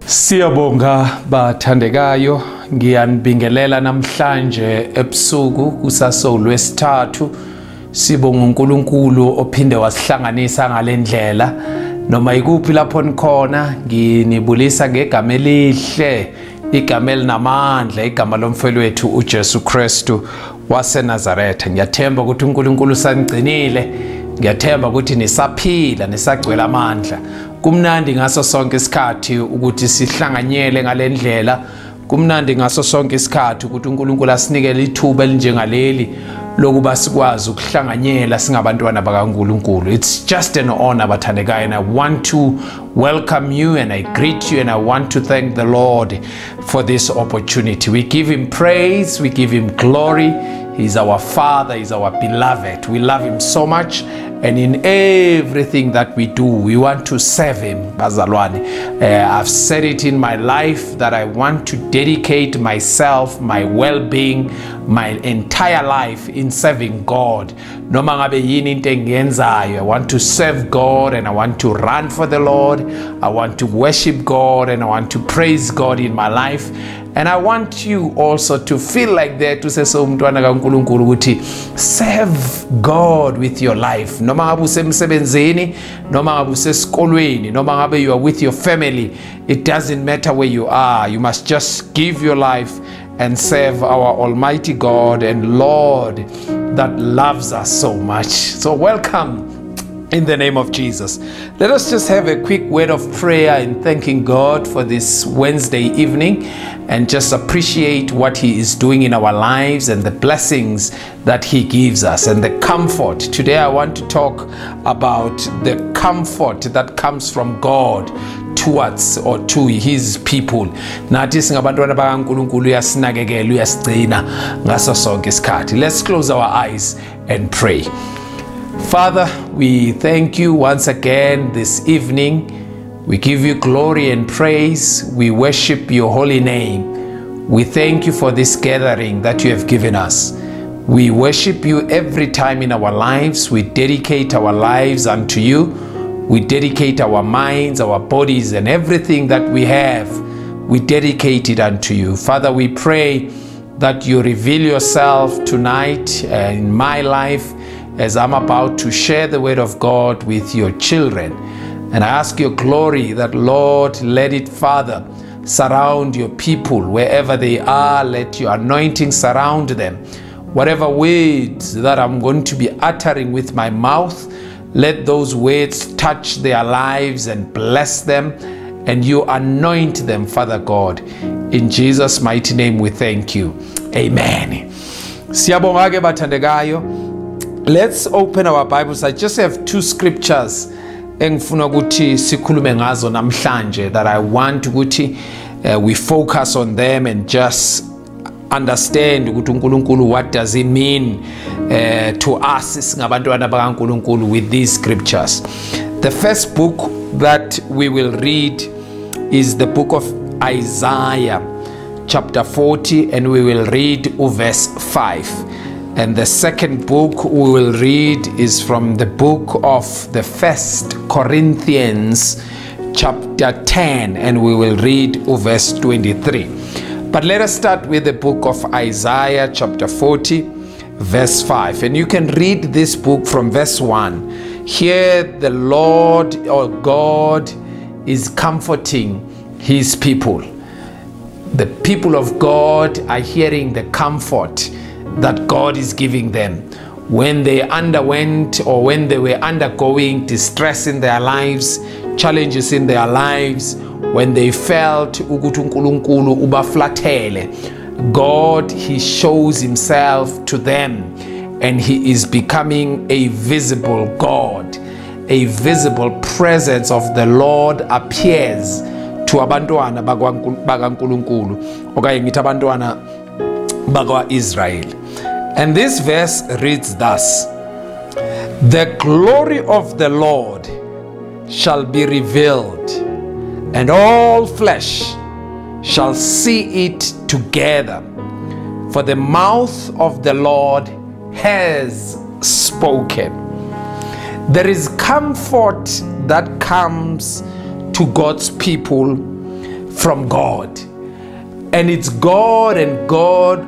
Siyabonga bathandekayo, ngiyanibingelela namhlanje ebusuku kusaso lwesithathu. Sibonga uNkulunkulu ophinde wasihlanganisa ngalendlela. Noma ikuphi lapho nikhona, nginibulisa ngegama elihle, igama elinamandla, igama lomfelwethu uJesu Kristu waseNazaretha. Ngiyathemba ukuthi uNkulunkulu usanigcinile, ngiyathemba ukuthi nisaphila, nisagcwele amandla. Kumnandi ngaso sonke isikhathi ukuthi sihlanganyele ngalendlela. Kumnandi ngaso sonke isikhathi ukuthi uNkulunkulu asinikele ithuba elinjengaleli lokuba sikwazi ukuhlanganyela singabantwana bakaNkulunkulu. It's just an honor bathandekayo, and I want to welcome you and I greet you and I want to thank the Lord for this opportunity. We give him praise, we give him glory. He's our Father, he's our beloved. We love him so much, and in everything that we do, we want to serve him. Bazalwane, I've said it in my life that I want to dedicate myself, my well-being, my entire life in serving God. Noma ngabe yini into engiyenzayo, I want to serve God and I want to run for the Lord. I want to worship God and I want to praise God in my life. And I want you also to feel like that, to say so mntwana kaNkulunkulu ukuthi serve God with your life. Noma ngabe usemsebenzini, noma ngabe usesikolweni, noma ngabe you are with your family, it doesn't matter where you are. You must just give your life and serve our Almighty God and Lord that loves us so much. So welcome in the name of Jesus. Let us just have a quick word of prayer in thanking God for this Wednesday evening and just appreciate what he is doing in our lives and the blessings that he gives us and the comfort. Today I want to talk about the comfort that comes from God towards or to his people. Nathi singabantwana bakaNkulunkulu uyasinakekela, uyasigcina ngaso sonke isikhathi. Let's close our eyes and pray. Father, we thank you once again this evening. We give you glory and praise. We worship your holy name. We thank you for this gathering that you have given us. We worship you every time in our lives. We dedicate our lives unto you. We dedicate our minds, our bodies, and everything that we have. We dedicate it unto you. Father, we pray that you reveal yourself tonight in my life as I'm about to share the word of God with your children. And I ask your glory that, Lord, let it, Father, surround your people wherever they are. Let your anointing surround them. Whatever words that I'm going to be uttering with my mouth, let those words touch their lives and bless them, and you anoint them, Father God. In Jesus' mighty name we thank you. Amen. Siyabonga ke bathandekayo. Let's open our Bibles. I just have two scriptures engifuna ukuthi sikhulume ngazo namhlanje that I want ukuthi we focus on them and just understand ukuthi uNkulunkulu, what does it mean to us singabantwana bakaNkulunkulu with these scriptures. The first book that we will read is the book of Isaiah chapter 40, and we will read verse 5. And the second book we will read is from the book of the 1 Corinthians chapter 10, and we will read verse 23. But let us start with the book of Isaiah chapter 40 verse 5, and you can read this book from verse 1. Here the Lord or God is comforting his people. The people of God are hearing the comfort that God is giving them when they underwent or when they were undergoing distress in their lives, challenges in their lives, when they felt ukuthi uNkulunkulu ubaflathele. God, he shows himself to them, and he is becoming a visible God. A visible presence of the Lord appears to abantwana bakaNkulunkulu, okanye ngithi abantwana bakwa-Israel. And this verse reads thus: the glory of the Lord shall be revealed, and all flesh shall see it together, for the mouth of the Lord has spoken. There is comfort that comes to God's people from God. And it's God and God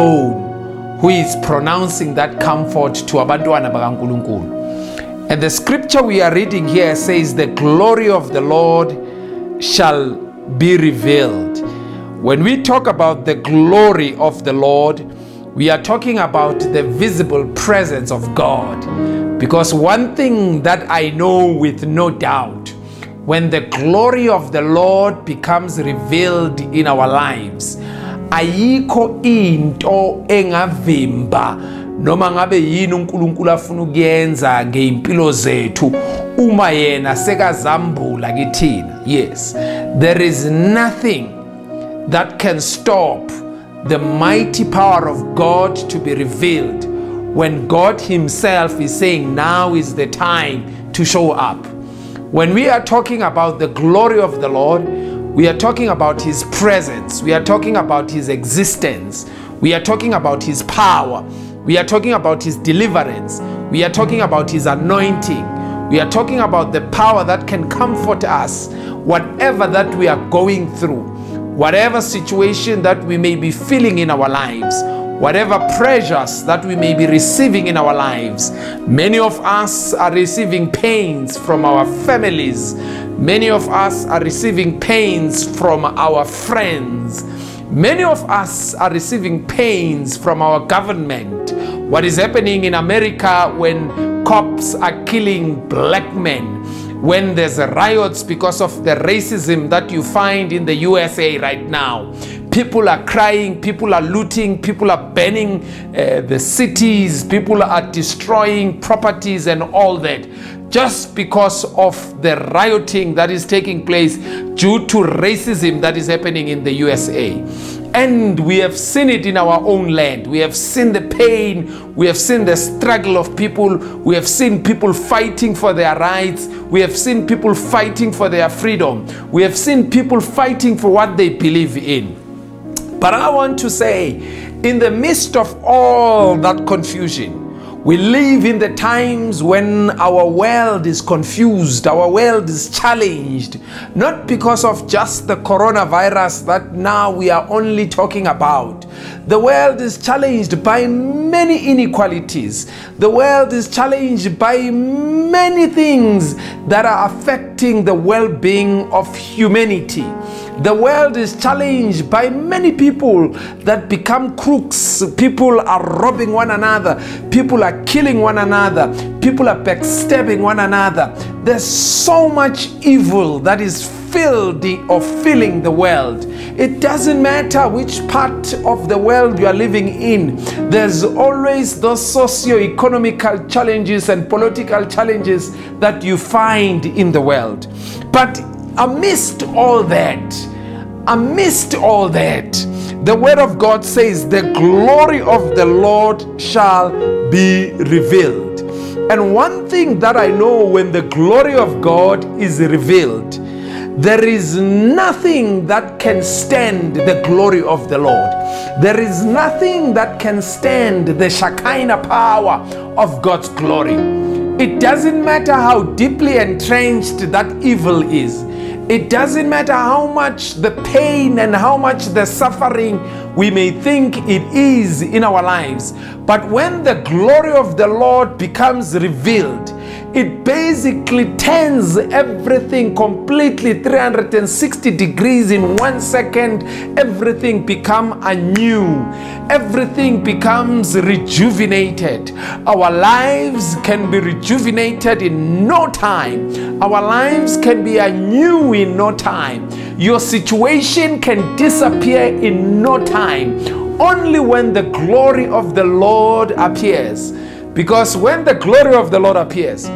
alone who is pronouncing that comfort to abantwana bakaNkulunkulu. And the scripture we are reading here says, the glory of the Lord shall be revealed. When we talk about the glory of the Lord, we are talking about the visible presence of God. Because one thing that I know with no doubt, when the glory of the Lord becomes revealed in our lives, ayikho into engavimba noma ngabe yini uNkulunkulu afuna ukuyenza ngeimpilo zethu uma yena sekazambula kithina. Yes, there is nothing that can stop the mighty power of God to be revealed when God himself is saying now is the time to show up. When we are talking about the glory of the Lord, we are talking about his presence, we are talking about his existence, we are talking about his power, we are talking about his deliverance, we are talking about his anointing, we are talking about the power that can comfort us whatever that we are going through, whatever situation that we may be feeling in our lives, whatever pressures that we may be receiving in our lives. Many of us are receiving pains from our families. Many of us are receiving pains from our friends. Many of us are receiving pains from our government. What is happening in America when cops are killing black men, when there's riots because of the racism that you find in the USA right now. People are crying, people are looting, people are burning the cities, people are destroying properties and all that, just because of the rioting that is taking place due to racism that is happening in the USA. And we have seen it in our own land. We have seen the pain, we have seen the struggle of people, we have seen people fighting for their rights, we have seen people fighting for their freedom, we have seen people fighting for what they believe in. But I want to say, in the midst of all that confusion, we live in the times when our world is confused, our world is challenged, not because of just the coronavirus that now we are only talking about. The world is challenged by many inequalities. The world is challenged by many things that are affecting the well-being of humanity. The world is challenged by many people that become crooks. People are robbing one another. People are killing one another. People are backstabbing one another. There's so much evil that is filled or filling the world. It doesn't matter which part of the world you are living in. There's always those socio-economical challenges and political challenges that you find in the world. But amidst all that, the word of God says the glory of the Lord shall be revealed. And one thing that I know, when the glory of God is revealed, there is nothing that can stand the glory of the Lord. There is nothing that can stand the Shekinah power of God's glory. It doesn't matter how deeply entrenched that evil is. It doesn't matter how much the pain and how much the suffering we may think it is in our lives. But when the glory of the Lord becomes revealed, it basically turns everything completely 360 degrees in 1 second. Everything becomes anew. Everything becomes rejuvenated. Our lives can be rejuvenated in no time. Our lives can be anew in no time. Your situation can disappear in no time. Only when the glory of the Lord appears. Because when the glory of the Lord appears,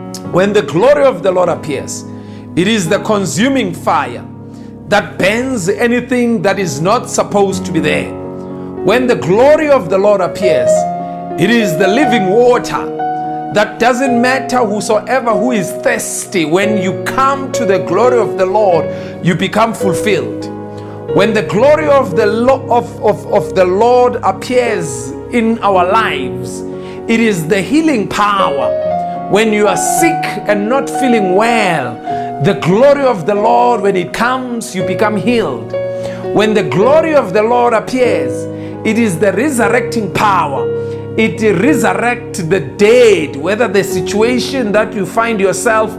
it is the consuming fire that burns anything that is not supposed to be there. When the glory of the Lord appears, it is the living water that doesn't matter whosoever who is thirsty. When you come to the glory of the Lord, you become fulfilled. When the glory of the Lord appears in our lives, it is the healing power. When you are sick and not feeling well, The glory of the Lord, when it comes, you become healed. When the glory of the Lord appears, it is the resurrecting power. It resurrects the dead, whether the situation that you find yourself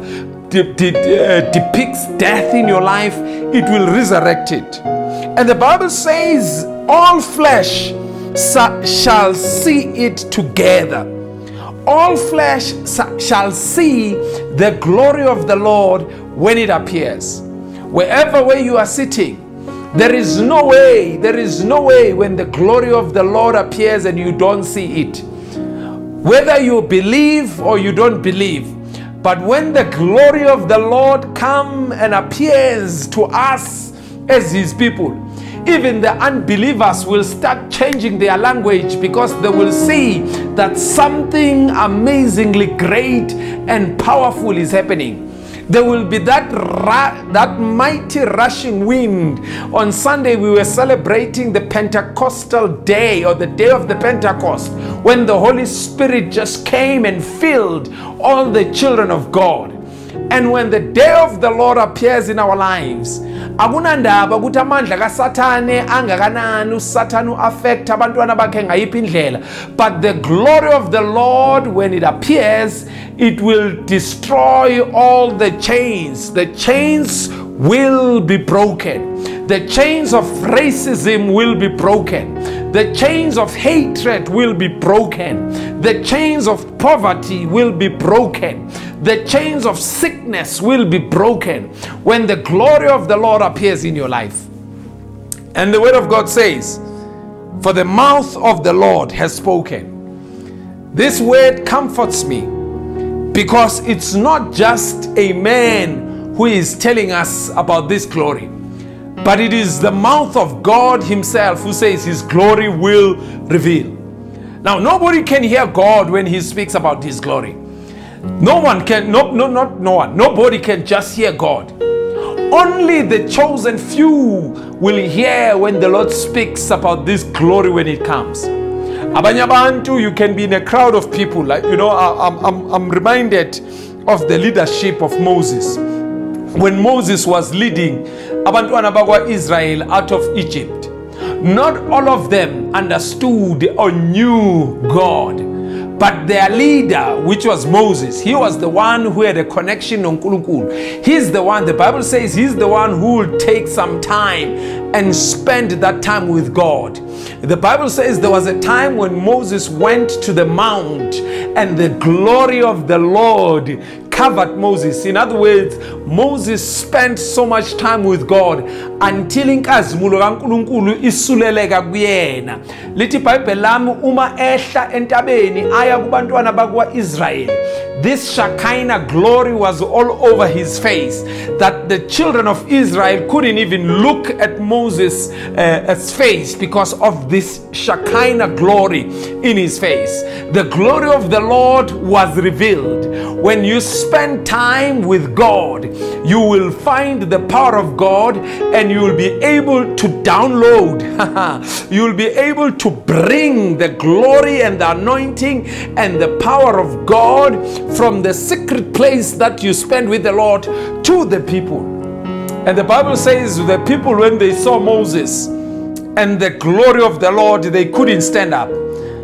depicts death in your life, it will resurrect it. And the Bible says, all flesh shall see it together. All flesh shall see the glory of the Lord when it appears. Wherever where you are sitting, there is no way when the glory of the Lord appears and you don't see it. Whether you believe or you don't believe, but when the glory of the Lord comes and appears to us as his people, even the unbelievers will start changing their language, because they will see that something amazingly great and powerful is happening. There will be that mighty rushing wind. On Sunday we were celebrating the Pentecostal day, or the day of the Pentecost, when the Holy Spirit just came and filled all the children of God. And when the day of the Lord appears in our lives, akunandaba ukuthi amandla kaSathane angakanani uSathane affect abantwana bakhe ngayiphi indlela, but the glory of the Lord, when it appears, it will destroy all the chains. The chains will be broken. The chains of racism will be broken. The chains of hatred will be broken. The chains of poverty will be broken. The chains of sickness will be broken when the glory of the Lord appears in your life. And the word of God says, for the mouth of the Lord has spoken. This word comforts me, because it's not just a man who is telling us about this glory, but it is the mouth of God himself who says his glory will reveal. Now, nobody can hear God when he speaks about his glory. Nobody can just hear God. Only the chosen few will hear when the Lord speaks about this glory when it comes. Abanye abantu, you can be in a crowd of people, like, you know, I'm reminded of the leadership of Moses. When Moses was leading abantwana bakwa Israel out of Egypt, not all of them understood or knew God. But their leader, which was Moses, he was the one who had a connection on Nkulunkulu. He's the one, the Bible says, he's the one who will take some time and spend that time with God. The Bible says there was a time when Moses went to the mount and the glory of the Lord covered Moses. In other words, Moses spent so much time with God until inkazimulo kaNkulunkulu isuleleka kuyena. Lithi iBhayibheli lami, uma ehla entabeni aya kubantwana bakwa Israel, this Shekinah glory was all over his face, that the children of Israel couldn't even look at Moses' face because of this Shekinah glory in his face. The glory of the Lord was revealed. When you spend time with God, you will find the power of God, and you will be able to download. You will be able to bring the glory and the anointing and the power of God from the secret place that you spend with the Lord to the people. And the Bible says the people, when they saw Moses and the glory of the Lord, they couldn't stand up.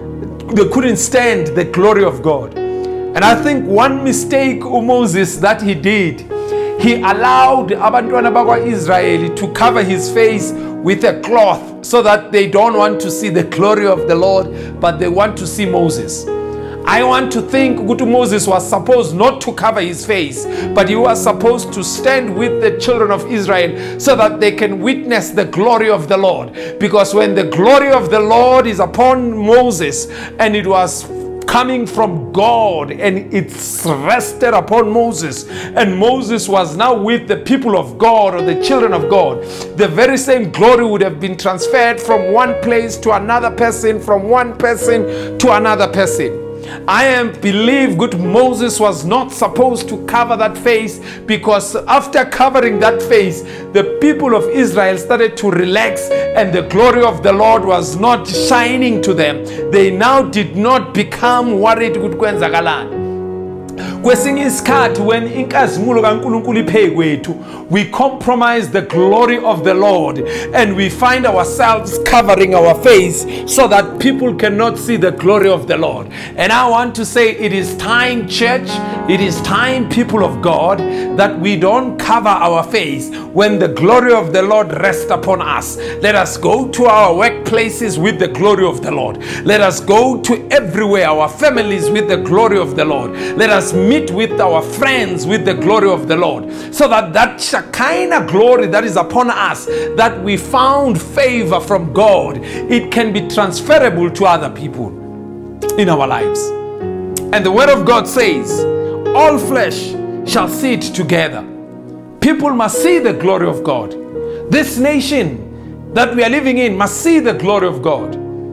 They couldn't stand the glory of God. And I think one mistake of Moses that he did, he allowed abantwana bakwa Israel to cover his face with a cloth, so that they don't want to see the glory of the Lord, but they want to see Moses. I want to think Moses was supposed not to cover his face, but he was supposed to stand with the children of Israel so that they can witness the glory of the Lord. Because when the glory of the Lord is upon Moses, and it was coming from God, and it's rested upon Moses, and Moses was now with the people of God, or the children of God, the very same glory would have been transferred from one place to another person, from one person to another person. I believe good Moses was not supposed to cover that face, because after covering that face, the people of Israel started to relax, and the glory of the Lord was not shining to them. They now did not become worried. Kwesinye isikhathi when inkazimulo kaNkulunkulu iphe kwethu, we compromise the glory of the Lord and we find ourselves covering our face so that people cannot see the glory of the Lord. And I want to say it is time, church, it is time, people of God, that we don't cover our face when the glory of the Lord rests upon us. Let us go to our workplaces with the glory of the Lord. Let us go to everywhere, our families with the glory of the Lord. Let us meet with our friends with the glory of the Lord, so that that Shekinah glory that is upon us, that we found favor from God, it can be transferable to other people in our lives. And the word of God says, all flesh shall see it together. People must see the glory of God. This nation that we are living in must see the glory of God.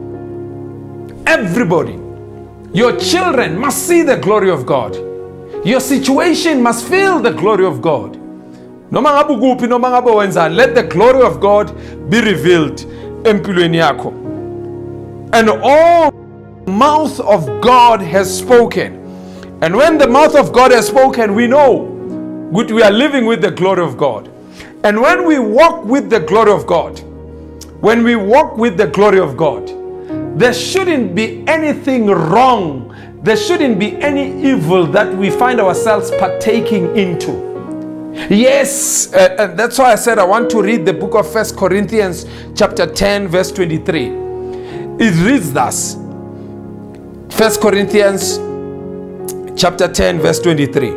Everybody, your children must see the glory of God. Your situation must feel the glory of God. Let the glory of God be revealed empilweni yakho. And all mouth of God has spoken. And when the mouth of God has spoken, we know we are living with the glory of God. And when we walk with the glory of God, when we walk with the glory of God, there shouldn't be anything wrong. There shouldn't be any evil that we find ourselves partaking into. Yes, and that's why I said I want to read the book of 1 Corinthians chapter 10 verse 23. It reads thus. 1 Corinthians chapter 10 verse 23.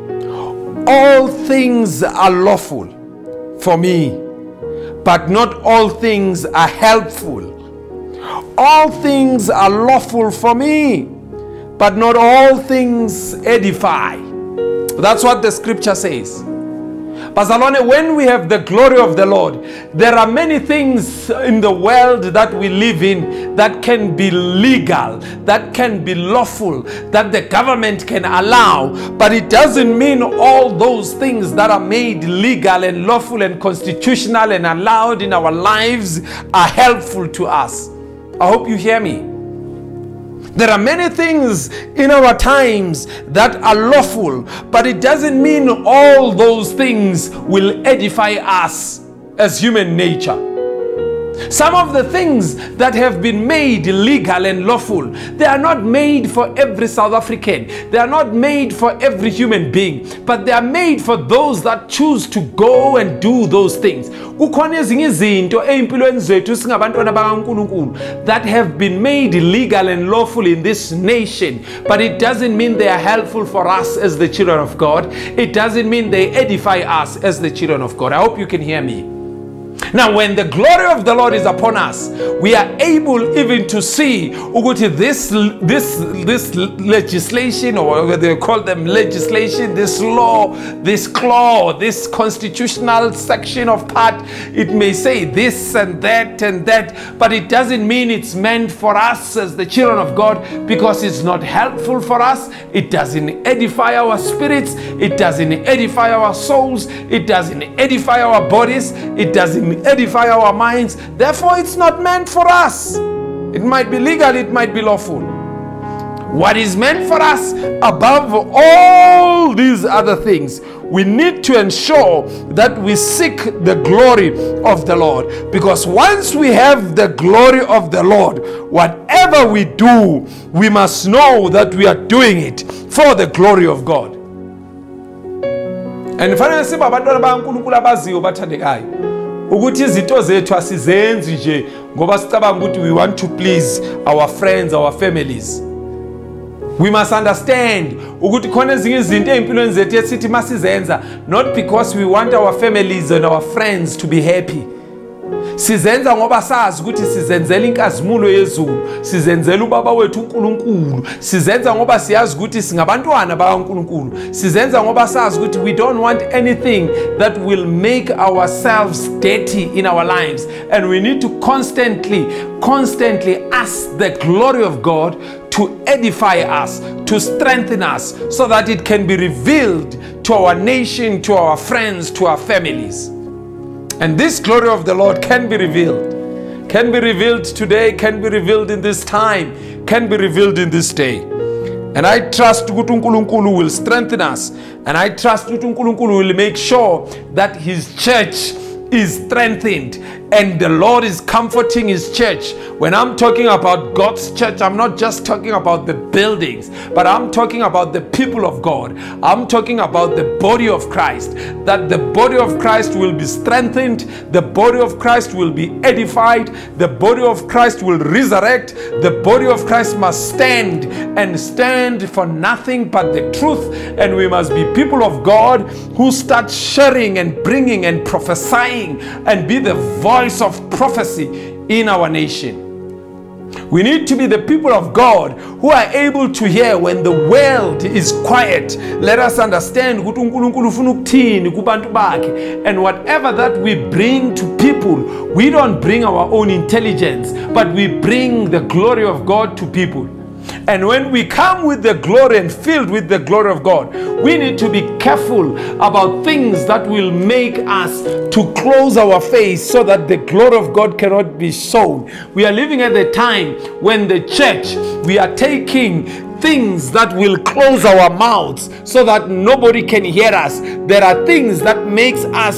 All things are lawful for me, but not all things are helpful. All things are lawful for me, but not all things edify. That's what the scripture says. Bazalwane, when we have the glory of the Lord, there are many things in the world that we live in that can be legal, that can be lawful, that the government can allow, but it doesn't mean all those things that are made legal and lawful and constitutional and allowed in our lives are helpful to us. I hope you hear me. There are many things in our times that are lawful, but it doesn't mean all those things will edify us as human nature. Some of the things that have been made legal and lawful, they are not made for every South African. They are not made for every human being, but they are made for those that choose to go and do those things. That have been made legal and lawful in this nation, but it doesn't mean they are helpful for us as the children of God. It doesn't mean they edify us as the children of God. I hope you can hear me. Now, when the glory of the Lord is upon us, we are able even to see this legislation, or whether they call them legislation, this law, this clause, this constitutional section of part. It may say this and that, but it doesn't mean it's meant for us as the children of God, because it's not helpful for us. It doesn't edify our spirits. It doesn't edify our souls. It doesn't edify our bodies. It doesn't edify our minds. Therefore, it's not meant for us. It might be legal, it might be lawful. What is meant for us above all these other things, we need to ensure that we seek the glory of the Lord. Because once we have the glory of the Lord, whatever we do, we must know that we are doing it for the glory of God. And finally, ukuthi izinto zethu asizenzi nje ngoba sicabanga ukuthi we want to please our friends, our families. We must understand ukuthi khona ezinye izinto empilweni zethu esithi masizenza not because we want our families and our friends to be happy. Sizenza ngoba sazi ukuthi sizenzela inkazimulo yezulu, sizenzela ubaba wethu uNkulunkulu, sizenza ngoba siyazi ukuthi singabantwana bakaNkulunkulu, sizenza ngoba sazi ukuthi we don't want anything that will make ourselves dirty in our lives, and we need to constantly ask the glory of God to edify us, to strengthen us, so that it can be revealed to our nation, to our friends, to our families. And this glory of the Lord can be revealed today, can be revealed in this time, can be revealed in this day. And I trust ukuthi uNkulunkulu will strengthen us. And I trust ukuthi uNkulunkulu will make sure that his church is strengthened and the Lord is comforting his church. When I'm talking about God's church, I'm not just talking about the buildings, but I'm talking about the people of God. I'm talking about the body of Christ, that the body of Christ will be strengthened, the body of Christ will be edified, the body of Christ will resurrect, the body of Christ must stand and stand for nothing but the truth. And we must be people of God who start sharing and bringing and prophesying and be the voice of prophecy in our nation. We need to be the people of God who are able to hear when the world is quiet. Let us understand, and whatever that we bring to people, we don't bring our own intelligence, but we bring the glory of God to people. And when we come with the glory and filled with the glory of God, we need to be careful about things that will make us to close our face so that the glory of God cannot be shown. We are living at the time when the church, we are taking things that will close our mouths so that nobody can hear us. There are things that makes us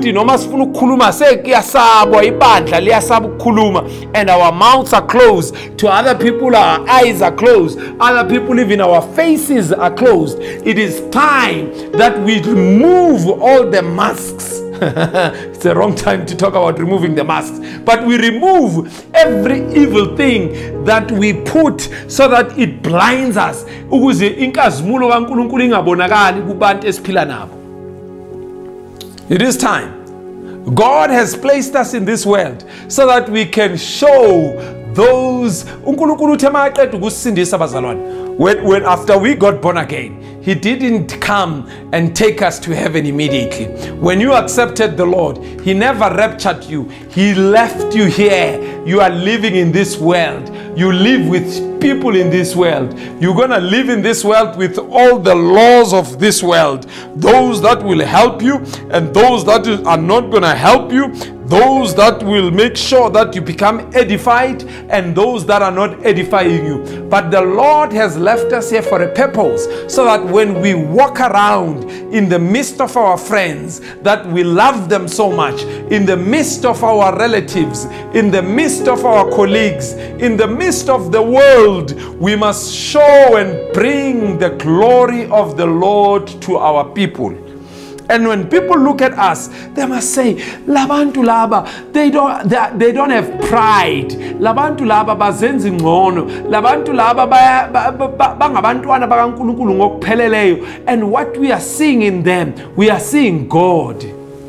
and our mouths are closed. To other people, our eyes are closed. Other people, even our faces are closed. It is time that we remove all the masks. It's the wrong time to talk about removing the masks, but we remove every evil thing that we put so that it blinds us. It is time. God has placed us in this world so that we can show those. When after we got born again, he didn't come and take us to heaven immediately. When you accepted the Lord, he never raptured you. He left you here. You are living in this world. You live with people in this world. You're going to live in this world with all the laws of this world. Those that will help you and those that are not going to help you. Those that will make sure that you become edified and those that are not edifying you. But the Lord has left us here for a purpose, so that when we walk around in the midst of our friends, that we love them so much, in the midst of our relatives, in the midst of our colleagues, in the midst of the world, we must show and bring the glory of the Lord to our people. And when people look at us, they must say, Labantu laba, they don't have pride. Labantu laba bazenzi ngcono. Labantu laba bangabantwana bakaNkulunkulu ngokupheleleyo. And what we are seeing in them, we are seeing God.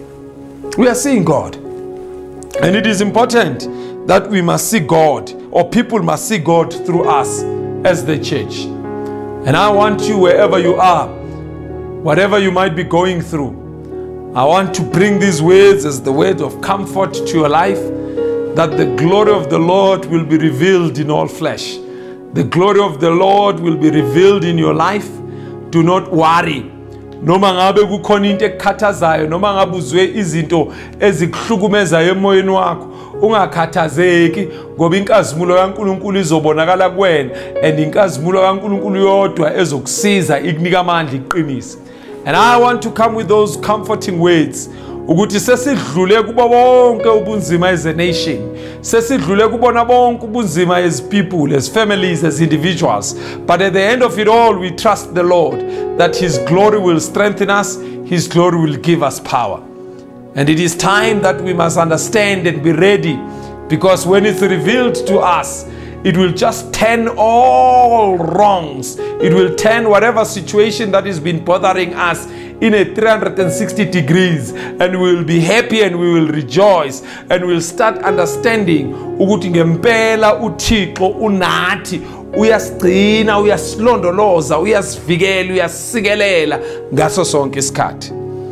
We are seeing God. And it is important that we must see God, or people must see God through us as the church. And I want you, wherever you are, whatever you might be going through, I want to bring these words as the word of comfort to your life, that the glory of the Lord will be revealed in all flesh. The glory of the Lord will be revealed in your life. Do not worry. Noma ngabe kukhona into ekukhathazayo, noma ngabe uzwe izinto ezikuhlukumezayo emoyeni wakho, ungakhathazeki, ngoba inkazimulo kaNkulunkulu izobonakala kuwena, and inkazimulo kaNkulunkulu yodwa ezokusiza ikunika amandla iqinise. And I want to come with those comforting words. Ukuthi sesidlule kubo bonke ubunzima as a nation. Sesidlule kubona bonke ubunzima as people, as families, as individuals. But at the end of it all, we trust the Lord that his glory will strengthen us, his glory will give us power. And it is time that we must understand and be ready, because when it's revealed to us, it will just turn all wrongs. It will turn whatever situation that has been bothering us in a 360 degrees, and we will be happy and we will rejoice, and we will start understanding ukuthi ngempela uThixo unathi, uyasigcina, uyasilondoloza, uyasivikela, uyasikelela ngaso sonke isikhathi.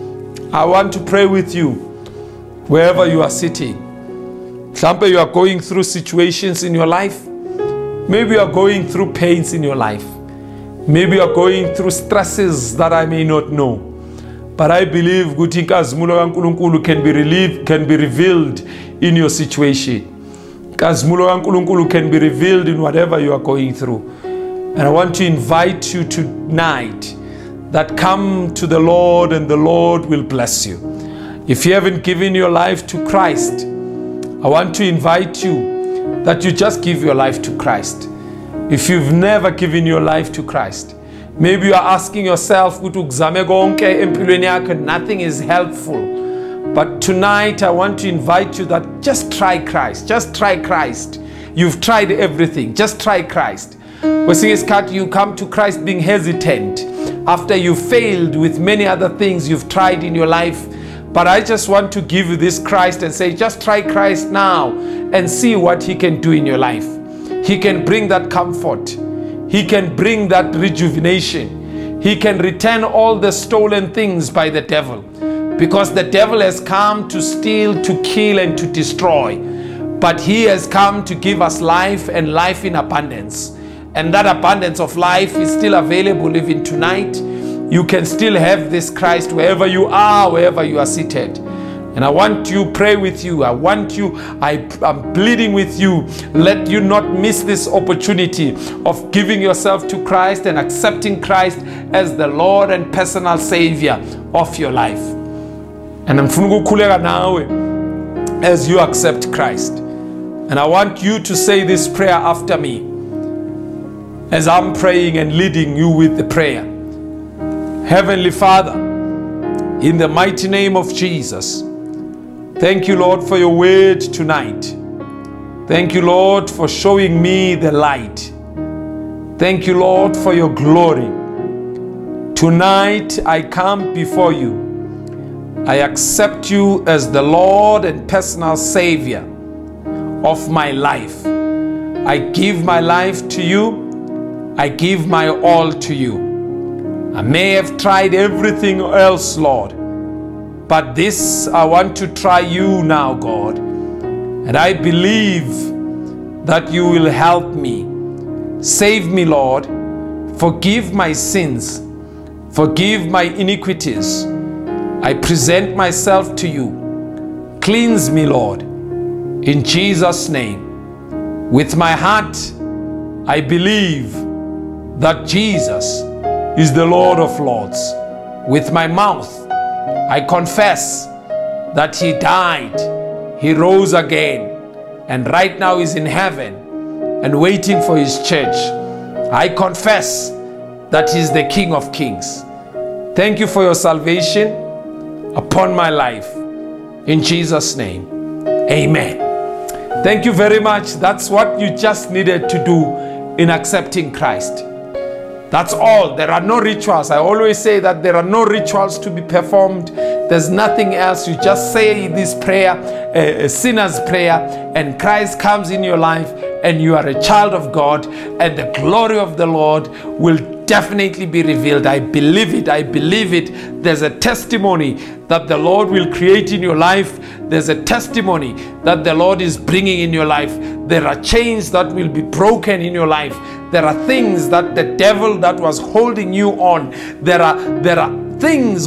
I want to pray with you wherever you are sitting. Mhlambe you are going through situations in your life. Maybe you are going through pains in your life. Maybe you are going through stresses that I may not know. But I believe ukuthi inkazimulo kaNkulunkulu can be revealed in your situation. Inkazimulo kaNkulunkulu can be revealed in whatever you are going through. And I want to invite you tonight that come to the Lord and the Lord will bless you. If you haven't given your life to Christ, I want to invite you that you just give your life to Christ. If you've never given your life to Christ, maybe you are asking yourself, nothing is helpful. But tonight I want to invite you that just try Christ. Just try Christ. You've tried everything. Just try Christ. You come to Christ being hesitant after you failed with many other things you've tried in your life. But I just want to give you this Christ and say, just try Christ now and see what He can do in your life. He can bring that comfort. He can bring that rejuvenation. He can return all the stolen things by the devil. Because the devil has come to steal, to kill, and to destroy. But He has come to give us life and life in abundance. And that abundance of life is still available even tonight. You can still have this Christ wherever you are seated. And I want to pray with you. I'm pleading with you. Let you not miss this opportunity of giving yourself to Christ and accepting Christ as the Lord and personal Savior of your life. And I'm fungukulega nawe as you accept Christ. And I want you to say this prayer after me as I'm praying and leading you with the prayer. Heavenly Father, in the mighty name of Jesus, thank you, Lord, for your word tonight. Thank you, Lord, for showing me the light. Thank you, Lord, for your glory. Tonight I come before you. I accept you as the Lord and personal Savior of my life. I give my life to you. I give my all to you. I may have tried everything else, Lord, but this I want to try you now, God. And I believe that you will help me. Save me, Lord. Forgive my sins. Forgive my iniquities. I present myself to you. Cleanse me, Lord, in Jesus' name. With my heart, I believe that Jesus is the Lord of Lords. With my mouth, I confess that He died, He rose again, and right now is in heaven and waiting for His church. I confess that He is the King of Kings. Thank you for your salvation upon my life. In Jesus' name, amen. Thank you very much. That's what you just needed to do in accepting Christ. That's all. There are no rituals. I always say that there are no rituals to be performed. There's nothing else. You just say this prayer, a sinner's prayer, and Christ comes in your life and you are a child of God, and the glory of the Lord will definitely be revealed. I believe it. I believe it. There's a testimony that the Lord will create in your life. There's a testimony that the Lord is bringing in your life. There are chains that will be broken in your life. There are things that the devil that was holding you on. There are things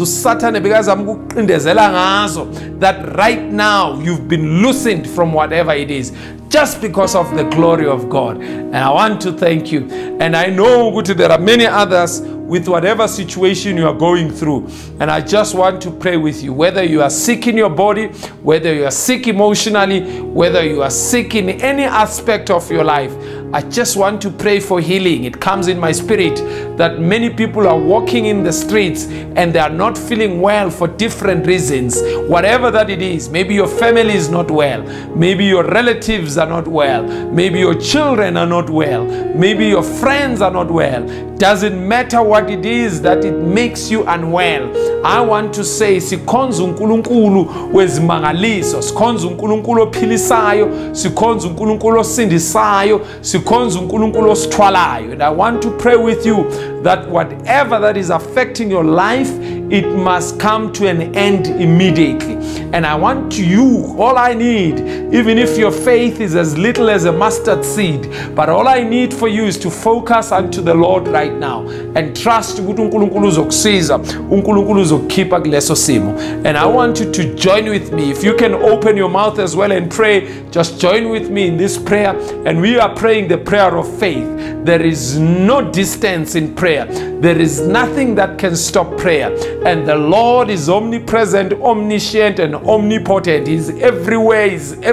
that right now you've been loosened from whatever it is, just because of the glory of God. And I want to thank you. And I know there are many others with whatever situation you are going through. And I just want to pray with you, whether you are sick in your body, whether you are sick emotionally, whether you are sick in any aspect of your life. I just want to pray for healing. It comes in my spirit that many people are walking in the streets and they are not feeling well for different reasons. Whatever that it is, maybe your family is not well, maybe your relatives are not well, maybe your children are not well, maybe your friends are not well. Doesn't matter what it is that it makes you unwell. I want to say, sikhonza uNkulunkulu wezimangaliso, sikhonza uNkulunkulu ophilisayo, sikhonza uNkulunkulu osindisayo, sikhonza uNkulunkulu osithwalayo. And I want to pray with you that whatever that is affecting your life, it must come to an end immediately. And I want you, all I need even if your faith is as little as a mustard seed. But all I need for you is to focus unto the Lord right now and trust ukuthi uNkulunkulu uzokusiza, uNkulunkulu uzokukhipha kuleso simo. And I want you to join with me. If you can open your mouth as well and pray, just join with me in this prayer. And we are praying the prayer of faith. There is no distance in prayer. There is nothing that can stop prayer. And the Lord is omnipresent, omniscient, and omnipotent. He's everywhere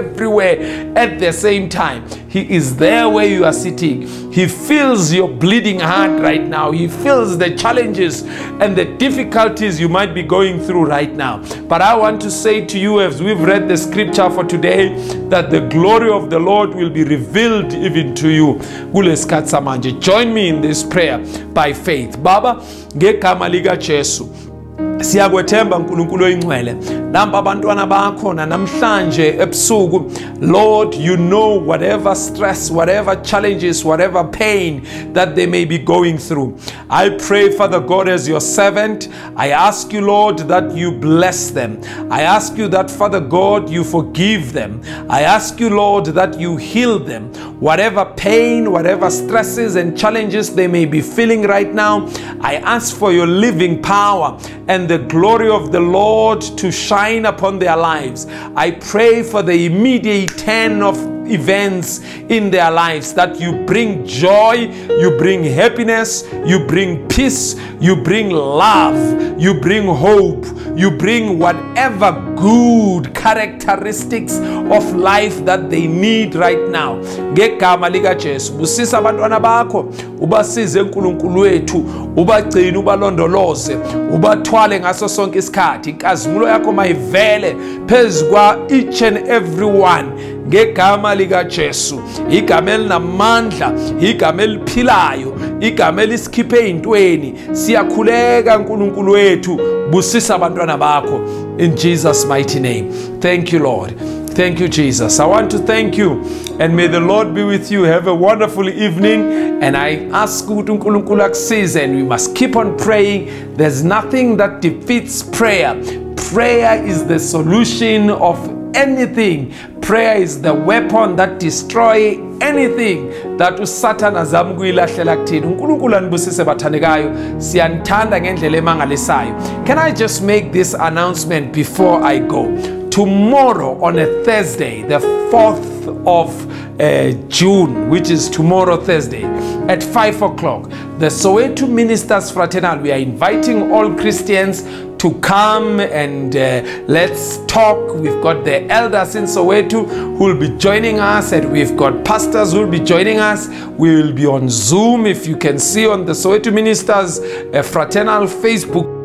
at the same time. He is there where you are sitting. He feels your bleeding heart right now. He feels the challenges and the difficulties you might be going through right now. But I want to say to you, as we've read the scripture for today, that the glory of the Lord will be revealed even to you. Join me in this prayer by faith. Baba, ngegama lika Jesu, siyakwethemba uNkulunkulu oyingcwele namba abantwana bakho namhlanje ebusuku. Lord, you know whatever stress, whatever challenges, whatever pain that they may be going through. I pray, Father God, as your servant, I ask you, Lord, that you bless them. I ask you that, Father God, you forgive them. I ask you, Lord, that you heal them. Whatever pain, whatever stresses and challenges they may be feeling right now, I ask for your living power and the glory of the Lord to shine upon their lives. I pray for the immediate turn of events in their lives, that you bring joy, you bring happiness, you bring peace, you bring love, you bring hope, you bring whatever good characteristics of life that they need right now. Ngegama lika Jesu, busisa abantwana bakho, ubasize uNkulunkulu wethu, ubagcine, ubalondoloze, ubathwale ngaso sonke isikhathi. Inkazimulo yakho mayivele phezu kwa each and every one. Ngegama lika Jesu, igama elinamandla, igama eliphilayo, igama elisikhipe ezintweni. Siyakhuleka uNkulunkulu wethu, busisa abantwana bakho in Jesus' mighty name. Thank you, Lord. Thank you, Jesus. I want to thank you, and may the Lord be with you. Have a wonderful evening. And I ask you to and we must keep on praying. There's nothing that defeats prayer. Prayer is the solution of anything. Prayer is the weapon that destroys anything that Satan azama ukuyilahlela kuthina. uNkulunkulu anibusise bathandekayo, siyanithanda ngendlela emangalisayo. Can I just make this announcement before I go? Tomorrow on a Thursday, the 4th of June, which is tomorrow Thursday at 5 o'clock, the Soweto Ministers Fraternal, we are inviting all Christians to come and let's talk. We've got the elders in Soweto who will be joining us, and we've got pastors who will be joining us. We will be on Zoom. If you can see on the Soweto Ministers Fraternal Facebook,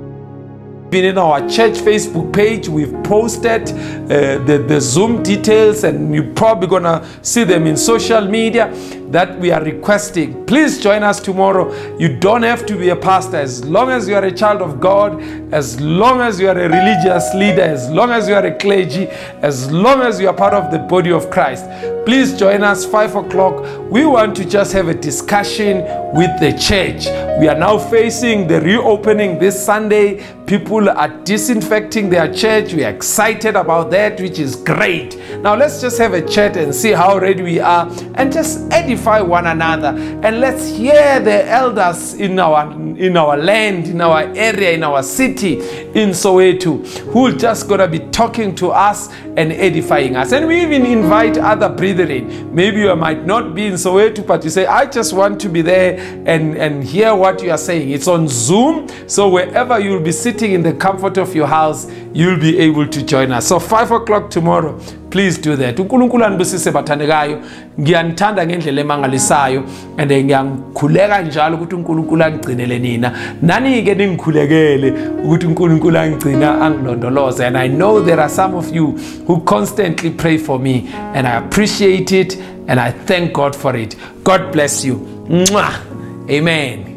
in our church Facebook page, we've posted the Zoom details, and you're probably gonna see them in social media that we are requesting. Please join us tomorrow. You don't have to be a pastor. As long as you are a child of God, as long as you are a religious leader, as long as you are a clergy, as long as you are part of the body of Christ, please join us 5 o'clock. We want to just have a discussion with the church. We are now facing the reopening this Sunday. People are disinfecting their church. We are excited about that, which is great. Now let's just have a chat and see how ready we are, and just edify one another. And let's hear the elders in our land, in our area, in our city, in Soweto, who are just gonna be talking to us and edifying us. And we even invite other brethren. Maybe you might not be in Soweto, but you say, I just want to be there and hear what you are saying. It's on Zoom, so wherever you'll be sitting in the comfort of your house, you'll be able to join us. So 5 o'clock tomorrow, please do that. uNkulunkulu anibusise bathandekayo, ngiyanithanda ngendlela emangalisayo, and ngiyakhuleka njalo ukuthi uNkulunkulu angigcinele nina, nani ke ningikhulekele ukuthi uNkulunkulu angigcina angilondoloze. And I know there are some of you who constantly pray for me, and I appreciate it, and I thank God for it. God bless you. Mwah. Amen.